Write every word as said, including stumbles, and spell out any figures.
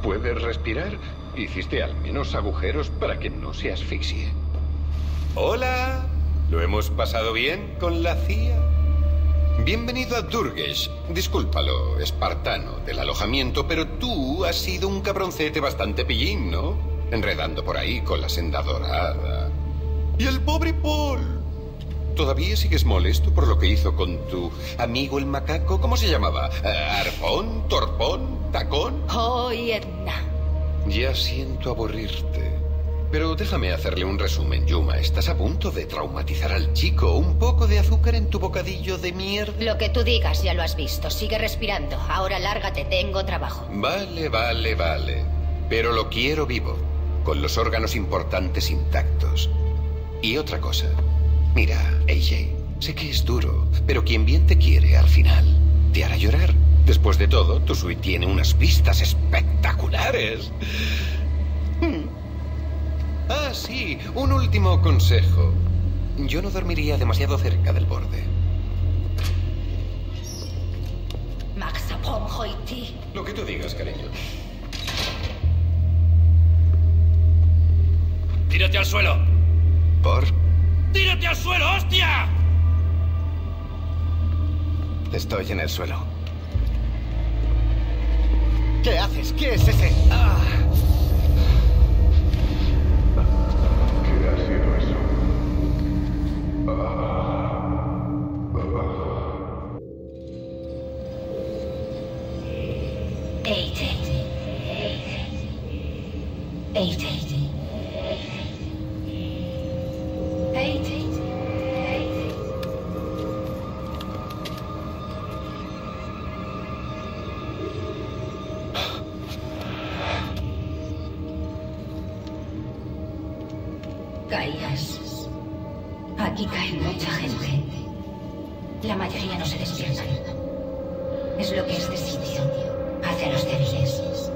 ¿Puedes respirar? Hiciste al menos agujeros para que no se asfixie. Hola. ¿Lo hemos pasado bien con la C I A? Bienvenido a Durgesh. Discúlpalo, espartano del alojamiento, pero tú has sido un cabroncete bastante pillín, ¿no? Enredando por ahí con la senda dorada. Y el pobre Paul. ¿Todavía sigues molesto por lo que hizo con tu amigo el macaco? ¿Cómo se llamaba? ¿Arpón? ¿Torpón? ¿Tacón? Oh, Edna. Ya siento aburrirte. Pero déjame hacerle un resumen, Yuma. Estás a punto de traumatizar al chico. Un poco de azúcar en tu bocadillo de mierda. Lo que tú digas, ya lo has visto. Sigue respirando. Ahora lárgate, tengo trabajo. Vale, vale, vale. Pero lo quiero vivo, con los órganos importantes intactos. Y otra cosa. Mira, A J, sé que es duro, pero quien bien te quiere al final te hará llorar. Después de todo, tu suite tiene unas vistas espectaculares. Hmm. Ah, sí, un último consejo. Yo no dormiría demasiado cerca del borde. Lo que tú digas, cariño. ¡Tírate al suelo! ¿Por? ¡Tírate al suelo, hostia! Estoy en el suelo. ¿Qué haces? ¿Qué es ese? ¡Ah! ¿Qué ha sido eso? A J. A J. A J. Caías. Aquí cae mucha gente. La mayoría no se despiertan. Es lo que este sitio hace a los débiles.